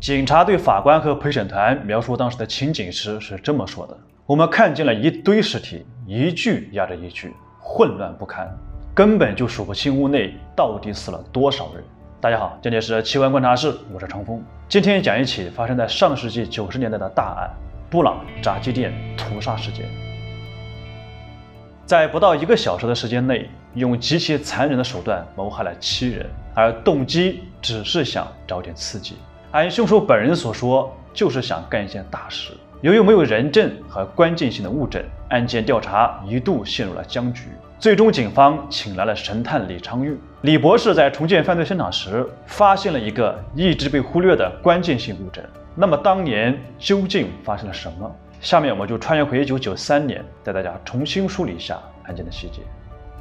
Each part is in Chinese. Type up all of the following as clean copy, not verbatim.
警察对法官和陪审团描述当时的情景时是这么说的：我们看见了一堆尸体，一具压着一具，混乱不堪，根本就数不清屋内到底死了多少人。大家好，这里是奇闻观察室，我是程峰。今天讲一起发生在上世纪90年代的大案——布朗炸鸡店屠杀事件。在不到1个小时的时间内，用极其残忍的手段谋害了7人，而动机只是想找点刺激。按凶手本人所说，就是想干一件大事。由于没有人证和关键性的物证，案件调查一度陷入了僵局。最终，警方请来了神探李昌钰。李博士在重建犯罪现场时，发现了一个一直被忽略的关键性物证。那么，当年究竟发生了什么？下面我们就穿越回1993年，带大家重新梳理一下案件的细节。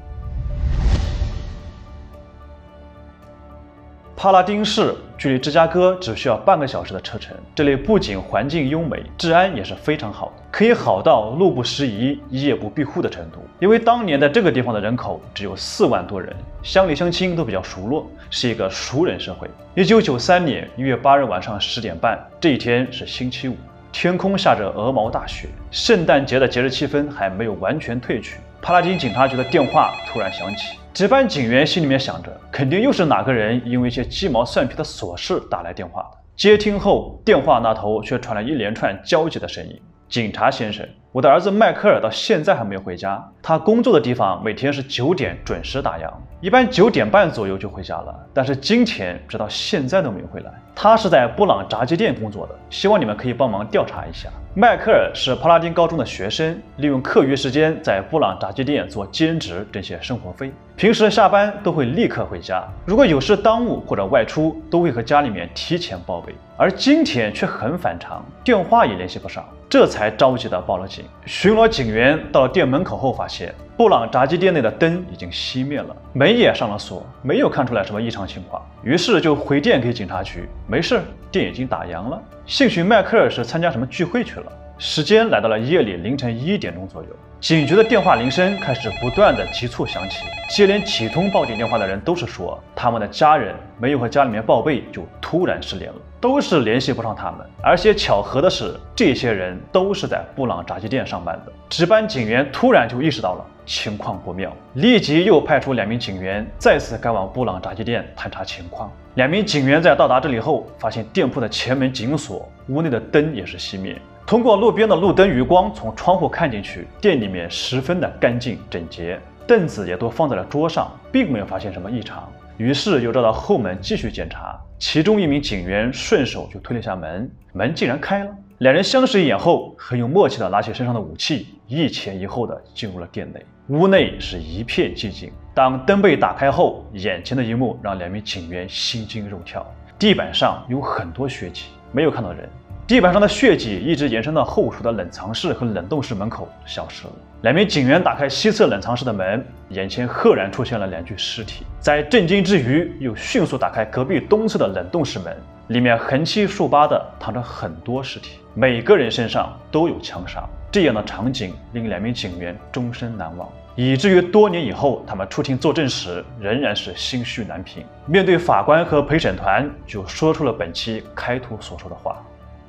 帕拉丁市距离芝加哥只需要半个小时的车程，这里不仅环境优美，治安也是非常好的，可以好到路不拾遗、夜不闭户的程度。因为当年的这个地方的人口只有4万多人，乡里乡亲都比较熟络，是一个熟人社会。1993年1月8日晚上10点半，这一天是星期五，天空下着鹅毛大雪，圣诞节的节日气氛还没有完全褪去。帕拉丁警察局的电话突然响起，值班警员心里面想着，肯定又是哪个人因为一些鸡毛蒜皮的琐事打来电话的。接听后，电话那头却传来一连串焦急的声音：“警察先生，我的儿子迈克尔到现在还没有回家，他工作的地方每天是9点准时打烊，一般9点半左右就回家了，但是今天直到现在都没有回来。他是在布朗炸鸡店工作的，希望你们可以帮忙调查一下。”迈克尔是帕拉丁高中的学生，利用课余时间在布朗炸鸡店做兼职挣些生活费。平时下班都会立刻回家，如果有事耽误或者外出，都会和家里面提前报备。而今天却很反常，电话也联系不上，这才着急地报了警。巡逻警员到了店门口后，发现布朗炸鸡店内的灯已经熄灭了，门也上了锁，没有看出来什么异常情况，于是就回电给警察局，没事，店已经打烊了。兴许迈克尔是参加什么聚会去了。时间来到了夜里凌晨1点钟左右，警局的电话铃声开始不断的急促响起，接连几通报警电话的人都是说，他们的家人没有和家里面报备就突然失联了，都是联系不上他们。而且巧合的是，这些人都是在布朗炸鸡店上班的。值班警员突然就意识到了情况不妙，立即又派出2名警员再次赶往布朗炸鸡店探查情况。2名警员在到达这里后，发现店铺的前门紧锁，屋内的灯也是熄灭。通过路边的路灯余光，从窗户看进去，店里面十分的干净整洁，凳子也都放在了桌上，并没有发现什么异常。于是又绕到后门继续检查，其中1名警员顺手就推了下门，门竟然开了。2人相视一眼后，很有默契的拿起身上的武器，一前一后的进入了店内。屋内是一片寂静。当灯被打开后，眼前的一幕让2名警员心惊肉跳。地板上有很多血迹，没有看到人。地板上的血迹一直延伸到后厨的冷藏室和冷冻室门口消失了。2名警员打开西侧冷藏室的门，眼前赫然出现了2具尸体。在震惊之余，又迅速打开隔壁东侧的冷冻室门，里面横七竖八的躺着很多尸体，每个人身上都有枪伤。这样的场景令2名警员终身难忘，以至于多年以后，他们出庭作证时仍然是心绪难平。面对法官和陪审团，就说出了本期开头所说的话。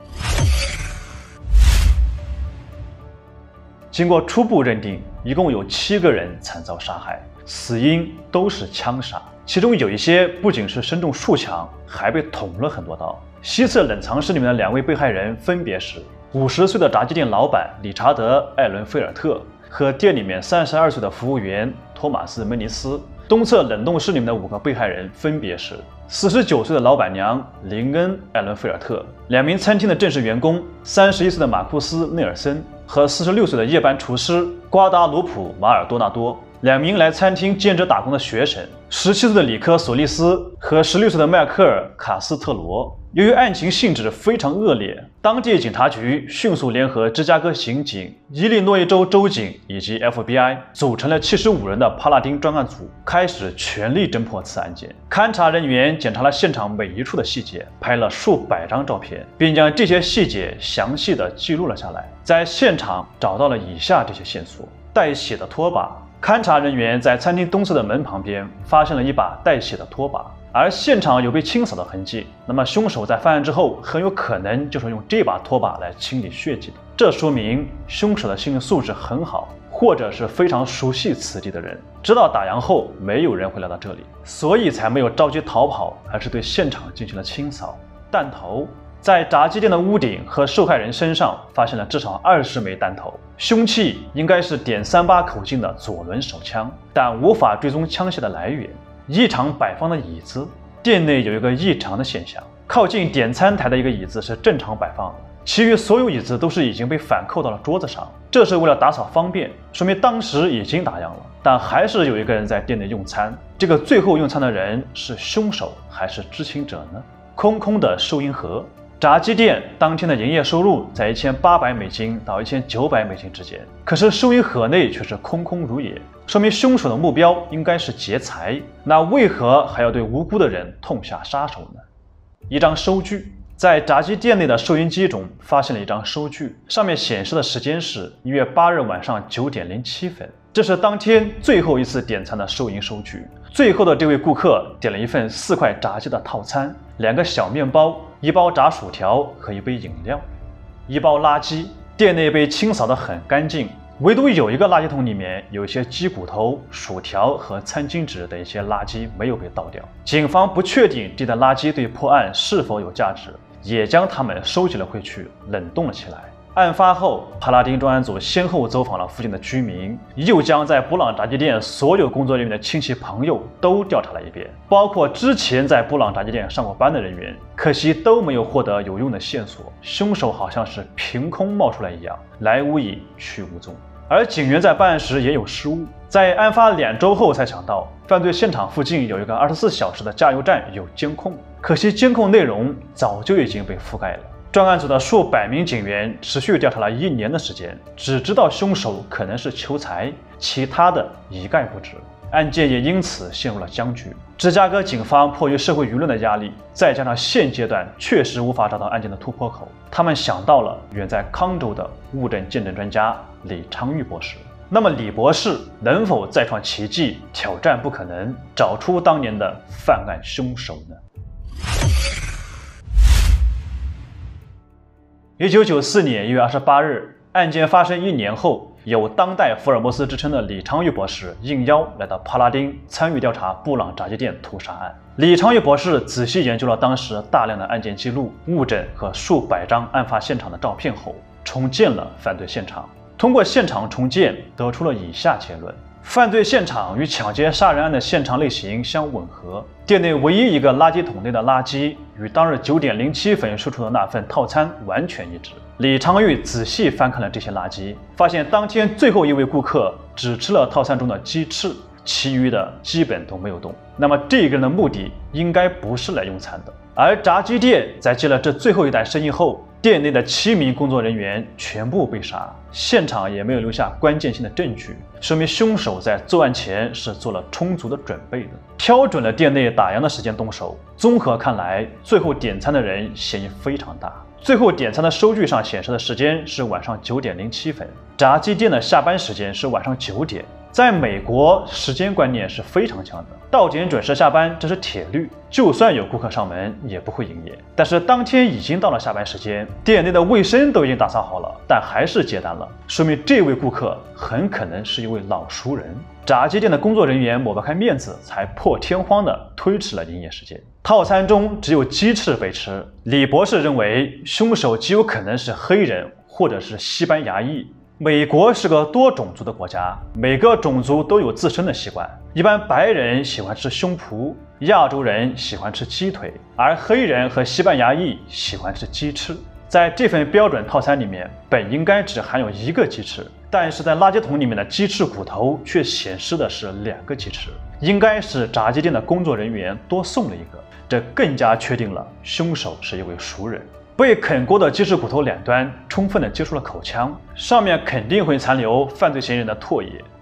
经过初步认定，一共有7个人惨遭杀害，死因都是枪杀，其中有一些不仅是身中数枪，还被捅了很多刀。西侧冷藏室里面的2位被害人分别是50岁的炸鸡店老板理查德·艾伦菲尔特和店里面32岁的服务员托马斯·梅尼斯。东侧冷冻室里面的5个被害人分别是49岁的老板娘林恩·艾伦菲尔特，2名餐厅的正式员工31岁的马库斯·内尔森和46岁的夜班厨师瓜达卢普·马尔多纳多，2名来餐厅兼职打工的学生17岁的里科·索利斯和16岁的迈克尔·卡斯特罗。由于案情性质非常恶劣，当地警察局迅速联合芝加哥刑警、伊利诺伊州州警以及 FBI， 组成了75人的帕拉丁专案组，开始全力侦破此案件。勘查人员检查了现场每一处的细节，拍了数百张照片，并将这些细节详细的记录了下来。在现场找到了以下这些线索：带血的拖把。勘查人员在餐厅东侧的门旁边发现了一把带血的拖把， 而现场有被清扫的痕迹，那么凶手在犯案之后很有可能就是用这把拖把来清理血迹的。这说明凶手的心理素质很好，或者是非常熟悉此地的人，知道打烊后没有人会来到这里，所以才没有着急逃跑，而是对现场进行了清扫。弹头在炸鸡店的屋顶和受害人身上发现了至少20枚弹头，凶器应该是.38口径的左轮手枪，但无法追踪枪械的来源。异常摆放的椅子，店内有一个异常的现象，靠近点餐台的一个椅子是正常摆放的，其余所有椅子都是已经被反扣到了桌子上，这是为了打扫方便，说明当时已经打烊了，但还是有一个人在店内用餐。这个最后用餐的人是凶手还是知情者呢？空空的收银盒。炸鸡店当天的营业收入在$1800到$1900之间，可是收银盒内却是空空如也，说明凶手的目标应该是劫财。那为何还要对无辜的人痛下杀手呢？一张收据，在炸鸡店内的收银机中发现了一张收据，上面显示的时间是1月8日晚上9点07分，这是当天最后一次点餐的收银收据。最后的这位顾客点了一份4块炸鸡的套餐，2个小面包、1包炸薯条和1杯饮料。一包垃圾，店内被清扫得很干净，唯独有一个垃圾桶里面有一些鸡骨头、薯条和餐巾纸等一些垃圾没有被倒掉。警方不确定这袋垃圾对破案是否有价值，也将它们收集了回去，冷冻了起来。案发后，帕拉丁专案组先后走访了附近的居民，又将在布朗炸鸡店所有工作人员的亲戚朋友都调查了一遍，包括之前在布朗炸鸡店上过班的人员，可惜都没有获得有用的线索。凶手好像是凭空冒出来一样，来无影去无踪。而警员在办案时也有失误，在案发2周后才想到，犯罪现场附近有一个24小时的加油站有监控，可惜监控内容早就已经被覆盖了。专案组的数百名警员持续调查了1年的时间，只知道凶手可能是求财，其他的一概不知。案件也因此陷入了僵局。芝加哥警方迫于社会舆论的压力，再加上现阶段确实无法找到案件的突破口，他们想到了远在康州的物证鉴证专家李昌钰博士。那么李博士能否再创奇迹，挑战不可能，找出当年的犯案凶手呢？1994年1月28日，案件发生1年后，有当代福尔摩斯之称的李昌钰博士应邀来到帕拉丁参与调查布朗炸鸡店屠杀案。李昌钰博士仔细研究了当时大量的案件记录、物证和数百张案发现场的照片后，重建了犯罪现场。通过现场重建，得出了以下结论：犯罪现场与抢劫杀人案的现场类型相吻合，店内唯一一个垃圾桶内的垃圾与当日9点07分售出的那份套餐完全一致。李昌钰仔细翻看了这些垃圾，发现当天最后一位顾客只吃了套餐中的鸡翅，其余的基本都没有动。那么这个人的目的应该不是来用餐的。而炸鸡店在接了这最后一单生意后，店内的7名工作人员全部被杀，现场也没有留下关键性的证据，说明凶手在作案前是做了充足的准备的，挑准了店内打烊的时间动手。综合看来，最后点餐的人嫌疑非常大。最后点餐的收据上显示的时间是晚上9点07分，炸鸡店的下班时间是晚上9点。在美国，时间观念是非常强的，到点准时下班这是铁律，就算有顾客上门也不会营业。但是当天已经到了下班时间，店内的卫生都已经打扫好了，但还是接单了，说明这位顾客很可能是一位老熟人。炸鸡店的工作人员抹不开面子，才破天荒地推迟了营业时间。套餐中只有鸡翅被吃，李博士认为凶手极有可能是黑人或者是西班牙裔。美国是个多种族的国家，每个种族都有自身的习惯。一般白人喜欢吃胸脯，亚洲人喜欢吃鸡腿，而黑人和西班牙裔喜欢吃鸡翅。在这份标准套餐里面，本应该只含有1个鸡翅，但是在垃圾桶里面的鸡翅骨头却显示的是2个鸡翅，应该是炸鸡店的工作人员多送了一个，这更加确定了凶手是一位熟人。被啃过的鸡翅骨头两端充分地接触了口腔，上面肯定会残留犯罪嫌疑人的唾液。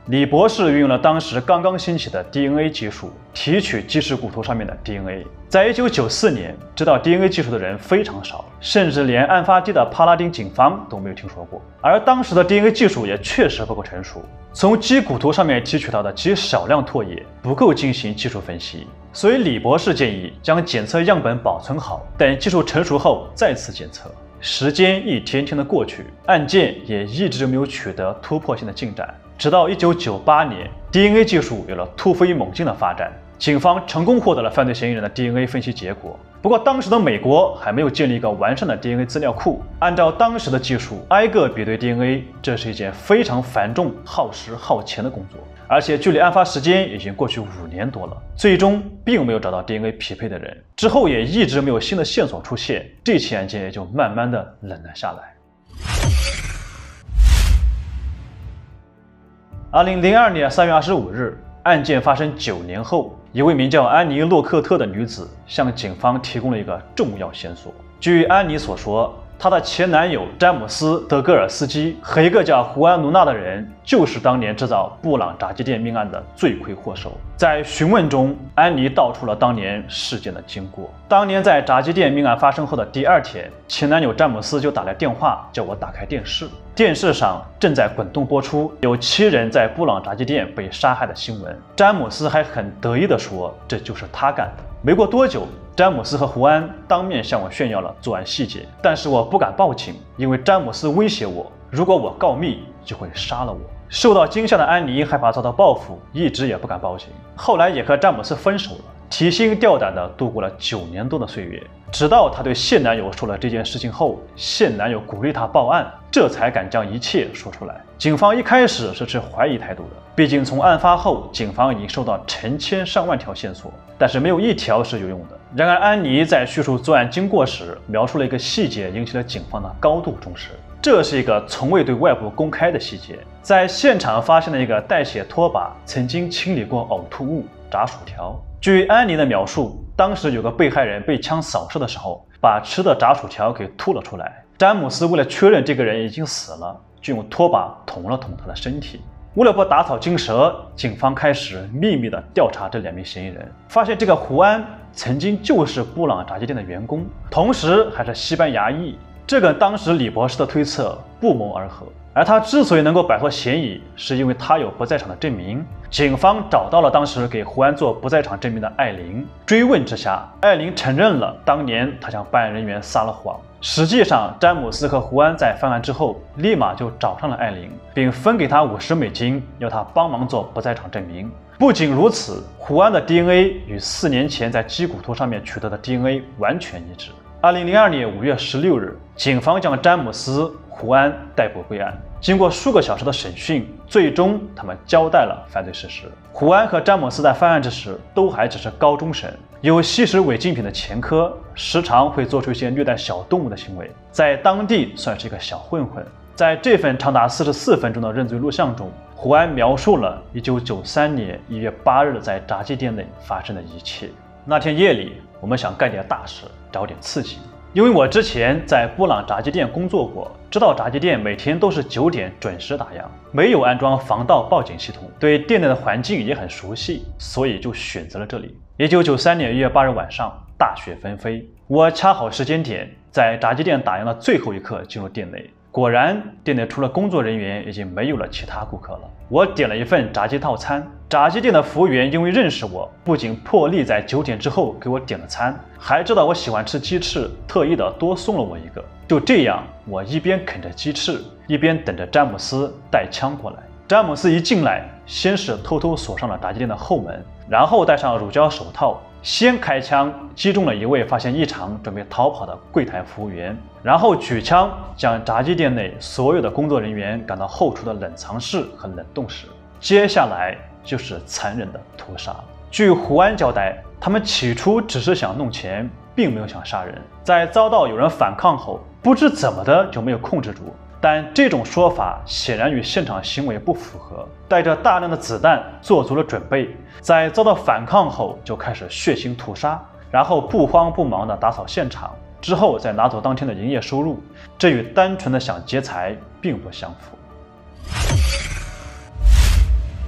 李博士运用了当时刚刚兴起的 DNA 技术，提取鸡翅骨头上面的 DNA。在1994年，知道 DNA 技术的人非常少，甚至连案发地的帕拉丁警方都没有听说过。而当时的 DNA 技术也确实不够成熟，从鸡骨头上面提取到的极少量唾液不够进行技术分析，所以李博士建议将检测样本保存好，等技术成熟后再次检测。时间一天天的过去，案件也一直没有取得突破性的进展。直到1998年 ，DNA 技术有了突飞猛进的发展，警方成功获得了犯罪嫌疑人的 DNA 分析结果。不过，当时的美国还没有建立一个完善的 DNA 资料库，按照当时的技术，挨个比对 DNA， 这是一件非常繁重、耗时耗钱的工作。而且，距离案发时间已经过去5年多了，最终并没有找到 DNA 匹配的人，之后也一直没有新的线索出现，这起案件也就慢慢的冷了下来。2002年3月25日，案件发生9年后，一位名叫安妮·洛克特的女子向警方提供了一个重要线索。据安妮所说，她的前男友詹姆斯·德戈尔斯基和一个叫胡安·卢纳的人，就是当年制造布朗炸鸡店命案的罪魁祸首。在询问中，安妮道出了当年事件的经过。当年在炸鸡店命案发生后的第2天，前男友詹姆斯就打来电话叫我打开电视，电视上正在滚动播出有7人在布朗炸鸡店被杀害的新闻。詹姆斯还很得意地说这就是他干的。没过多久，詹姆斯和胡安当面向我炫耀了作案细节，但是我不敢报警，因为詹姆斯威胁我，如果我告密就会杀了我。受到惊吓的安妮害怕遭到报复，一直也不敢报警。后来也和詹姆斯分手了，提心吊胆地度过了9年多的岁月。直到她对现男友说了这件事情后，现男友鼓励她报案，这才敢将一切说出来。警方一开始是持怀疑态度的，毕竟从案发后，警方已经收到成千上万条线索，但是没有一条是有用的。然而，安妮在叙述作案经过时，描述了一个细节，引起了警方的高度重视。这是一个从未对外部公开的细节，在现场发现了一个带血拖把，曾经清理过呕吐物炸薯条。据安妮的描述，当时有个被害人被枪扫射的时候，把吃的炸薯条给吐了出来。詹姆斯为了确认这个人已经死了，就用拖把捅了捅他的身体。为了不打草惊蛇，警方开始秘密地调查这2名嫌疑人，发现这个胡安曾经就是布朗炸鸡店的员工，同时还是西班牙裔。这跟当时李博士的推测不谋而合。而他之所以能够摆脱嫌疑，是因为他有不在场的证明。警方找到了当时给胡安做不在场证明的艾琳，追问之下，艾琳承认了当年他向办案人员撒了谎。实际上，詹姆斯和胡安在犯案之后，立马就找上了艾琳，并分给他$50，要他帮忙做不在场证明。不仅如此，胡安的 DNA 与4年前在鸡骨头上面取得的 DNA 完全一致。2002年5月16日，警方将詹姆斯、胡安逮捕归案。经过数个小时的审讯，最终他们交代了犯罪事实。胡安和詹姆斯在犯案之时都还只是高中生，有吸食违禁品的前科，时常会做出一些虐待小动物的行为，在当地算是一个小混混。在这份长达44分钟的认罪录像中，胡安描述了1993年1月8日在炸鸡店内发生的一切。那天夜里，我们想干点大事，找点刺激。因为我之前在布朗炸鸡店工作过，知道炸鸡店每天都是9点准时打烊，没有安装防盗报警系统，对店内的环境也很熟悉，所以就选择了这里。1993年1月8日晚上，大雪纷飞，我掐好时间点，在炸鸡店打烊的最后一刻进入店内。果然，店内除了工作人员，已经没有了其他顾客了。我点了一份炸鸡套餐，炸鸡店的服务员因为认识我，不仅破例在9点之后给我点了餐，还知道我喜欢吃鸡翅，特意的多送了我一个。就这样，我一边啃着鸡翅，一边等着詹姆斯带枪过来。詹姆斯一进来，先是偷偷锁上了炸鸡店的后门，然后戴上乳胶手套，先开枪击中了一位发现异常准备逃跑的柜台服务员，然后举枪将炸鸡店内所有的工作人员赶到后厨的冷藏室和冷冻室。接下来就是残忍的屠杀。据胡安交代，他们起初只是想弄钱，并没有想杀人。在遭到有人反抗后，不知怎么的就没有控制住。但这种说法显然与现场行为不符合，带着大量的子弹做足了准备，在遭到反抗后就开始血腥屠杀，然后不慌不忙地打扫现场，之后再拿走当天的营业收入，这与单纯的想劫财并不相符。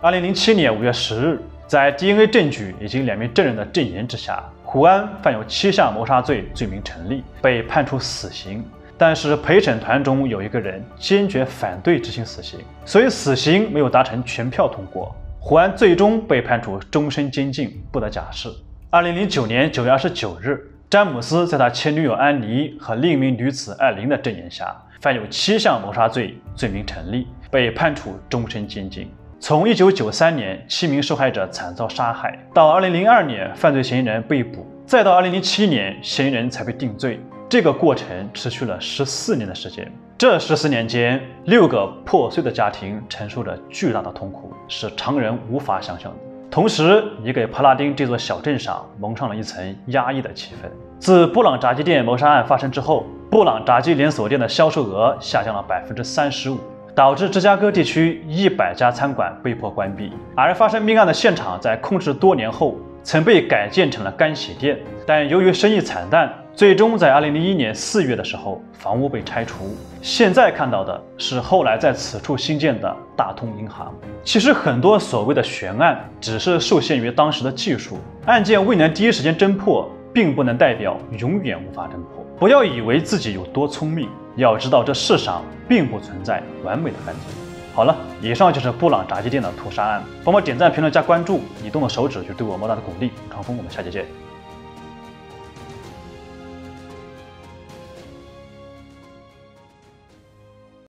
2007年5月10日，在 DNA 证据以及2名证人的证言之下，胡安犯有7项谋杀罪，罪名成立，被判处死刑。但是陪审团中有一个人坚决反对执行死刑，所以死刑没有达成全票通过。胡安最终被判处终身监禁，不得假释。2009年9月29日，詹姆斯在他前女友安妮和另一名女子艾琳的证言下，犯有7项谋杀罪，罪名成立，被判处终身监禁。从1993年7名受害者惨遭杀害，到2002年犯罪嫌疑人被捕，再到2007年嫌疑人才被定罪，这个过程持续了14年的时间。这14年间，6个破碎的家庭承受着巨大的痛苦，是常人无法想象的。同时，也给帕拉丁这座小镇上蒙上了一层压抑的气氛。自布朗炸鸡店谋杀案发生之后，布朗炸鸡连锁店的销售额下降了35%，导致芝加哥地区100家餐馆被迫关闭。而发生命案的现场在空置多年后，曾被改建成了干洗店，但由于生意惨淡，最终在2001年4月的时候，房屋被拆除。现在看到的是后来在此处新建的大通银行。其实很多所谓的悬案，只是受限于当时的技术，案件未能第一时间侦破，并不能代表永远无法侦破。不要以为自己有多聪明，要知道这世上并不存在完美的犯罪。好了，以上就是布朗炸鸡店的屠杀案。帮我点赞、评论、加关注，你动的手指就对我莫大的鼓励。长风，我们下期见。